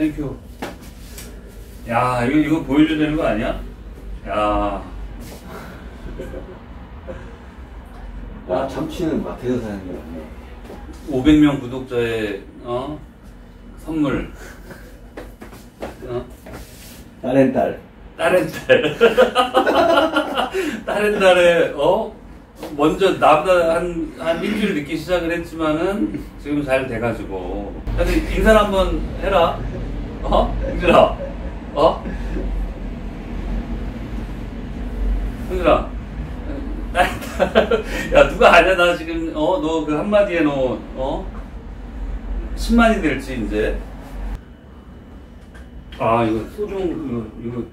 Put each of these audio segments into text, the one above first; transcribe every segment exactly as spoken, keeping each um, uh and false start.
땡큐. 야, 이거, 이거 보여줘야 되는 거 아니야? 야. 야, 참치는 마트에서 사는 게 아니야. 오백 명 구독자의, 어? 선물. 어? 딸앤 딸. 딸앤 딸. 딸앤 딸에, 어? 먼저 나보다 한, 한 일주일 늦게 시작을 했지만은 지금 잘 돼가지고. 근데 인사 한번 해라. 어? 형준아. 어? 형준아. 야, 누가 아냐, 나 지금, 어? 너 그 한마디에 너, 어? 십만이 될지, 이제. 아, 이거 소주, 이거, 이거.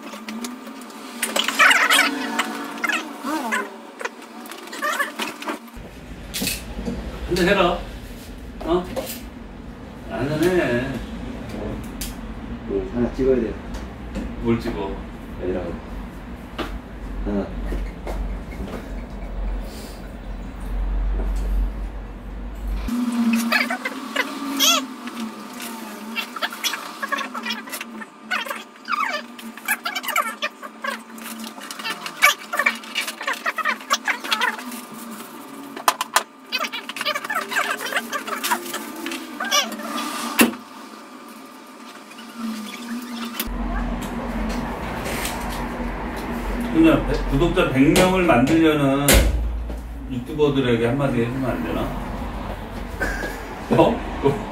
한잔 해라. 어? 한잔 해. 응, 하나 찍어야 돼. 뭘 찍어? 여기라고. 하나. 그냥 구독자 백 명을 만들려는 유튜버들에게 한마디 해주면 안 되나? 어?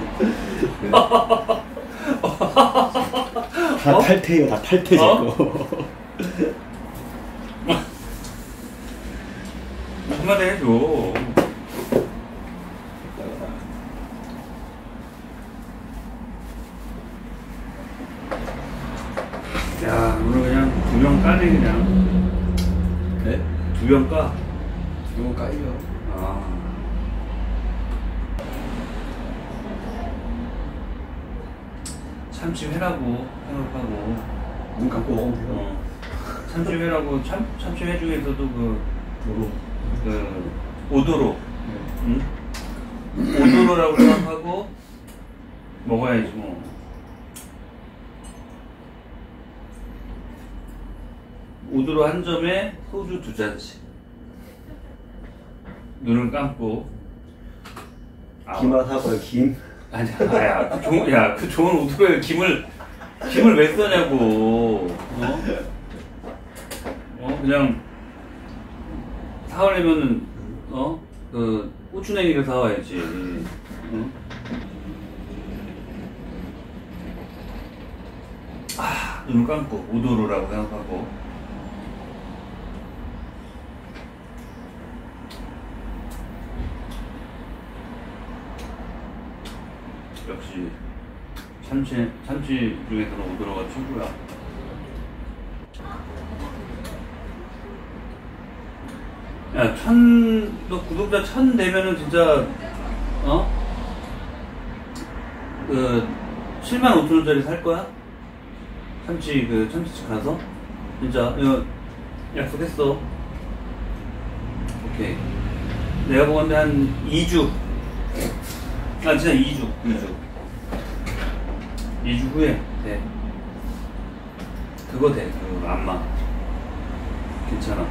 다 어? 탈퇴요, 다 탈퇴 어? 제거. 한마디 해줘. 야, 오늘 그냥 두 명 까네, 그냥. 네? 두 명 까? 두 명 까이죠. 아. 참치회라고 생각하고. 눈 감고 먹으면 돼요. 어. 참치회라고, 참, 참치회 중에서도 그, 도로. 그, 오도로. 네. 응? 오도로라고 생각하고 먹어야지, 뭐. 오도로 한 점에 소주 두 잔씩. 눈을 감고. 김 하나 사고요, 김. 아니야, 야, 그 좋은, 야, 그 좋은 오도로에 김을, 김을 왜 써냐고. 어? 어, 그냥, 사오려면은, 어? 그, 고추냉이를 사와야지. 어? 아, 눈을 감고, 오도로라고 생각하고. 역시 참치, 참치 중에서는 오도로가 최고야. 야, 천, 너 구독자 천 되면은 진짜, 어? 그, 칠만 오천 원짜리 살 거야? 참치, 그, 참치집 가서? 진짜, 이거, 약속했어. 오케이. 내가 보건데 한 이 주. 아, 진짜 이 주, 이 주. 이 주 후에, 돼. 그거 돼, 그, 안마. 괜찮아.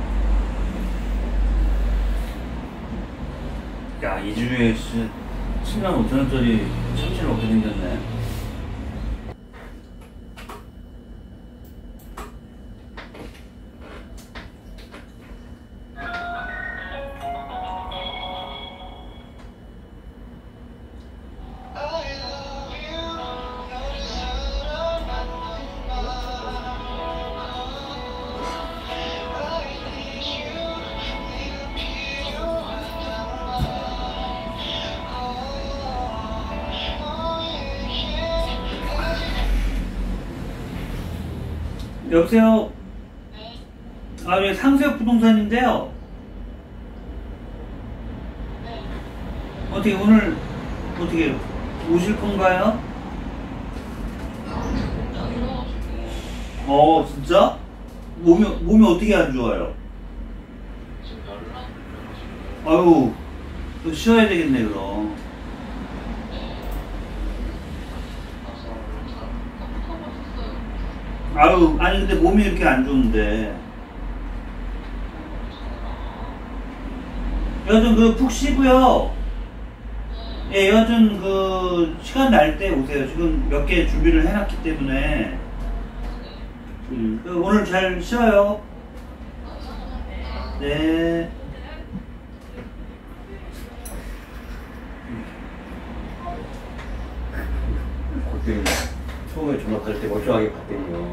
야, 이 주에 칠만 오천 원짜리 참치를 먹게 생겼네. 여보세요? 네. 아, 예, 상수역 부동산인데요. 네. 어떻게 오늘 어떻게 오실 건가요? 어, 진짜? 몸이 몸이 어떻게 안 좋아요? 아유, 또 쉬어야 되겠네 그럼. 아유, 아니 근데 몸이 이렇게 안 좋은데. 여튼 그 푹 쉬고요. 예, 여튼 그 시간 날 때 오세요. 지금 몇 개 준비를 해놨기 때문에. 음, 그 오늘 잘 쉬어요. 네. 그때 처음에 전화 받을 때 멀쩡하게 봤더니요.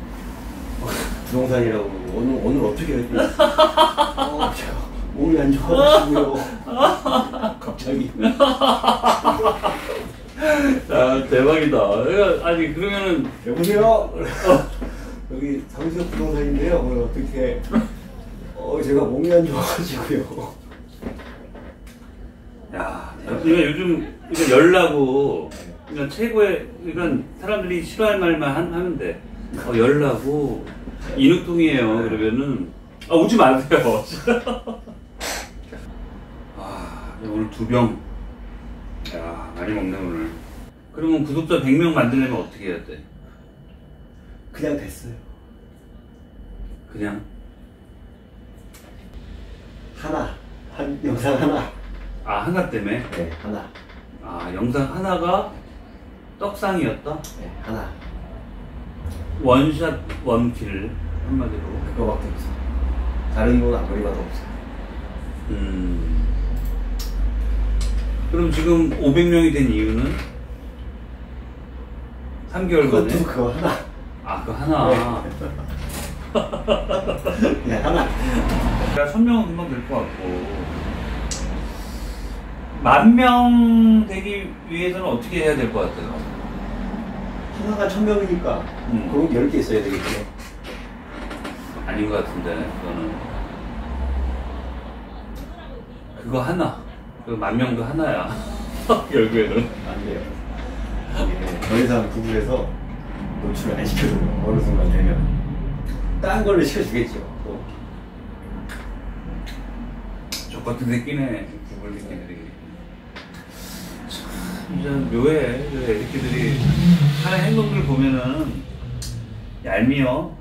부동산이라고 오늘 오늘 어떻게 했더니 어, 제가 몸이 안 좋아가지고요. 갑자기. 야, 대박이다. 아니, 그러면은. 여보세요? 여기 상수역 부동산인데요. 오늘 어떻게. 어, 제가 몸이 안 좋아가지고요. 야, 그러니까 요즘 이거 열나고, 그러니까 최고의, 그러니까 사람들이 싫어할 말만 한- 하면 돼. 어, 열나고, 인후통이에요. 그러면은, 아, 오지 마세요. 아, 오늘 두 병. 야, 많이 먹네, 오늘. 그러면 구독자 백 명 만들려면 어떻게 해야 돼? 그냥 됐어요. 그냥? 하나. 한 영상 하나. 아, 하나 때문에? 네, 하나. 아, 영상 하나가 떡상이었다? 네, 하나. 원샷, 원킬. 한마디로. 그거밖에 없어. 다른 건 아무리 봐도 없어. 음. 그럼 지금 오백 명이 된 이유는? 삼 개월 만에? 그것도 그거 하나. 아, 그거 하나. 그냥 하나. 그러니까 천 명은 금방 될 것 같고. 만 명 되기 위해서는 어떻게 해야 될 것 같아요? 하나가 천 명이니까 음. 그럼 열 개 있어야 되겠죠. 아닌 것 같은데, 그거는. 그거 하나. 그 만 명도 하나야. 결국에는. 안 돼요. 예, 더 이상 구글에서 노출을 안 시켜줘요. 어느 순간 되면. 딴 걸로 시켜주겠죠. 또. 족 같은 새끼네, 구글 새끼들이. 참, 진짜 묘해. 이 새끼들이 하는 행동들 보면은 얄미워.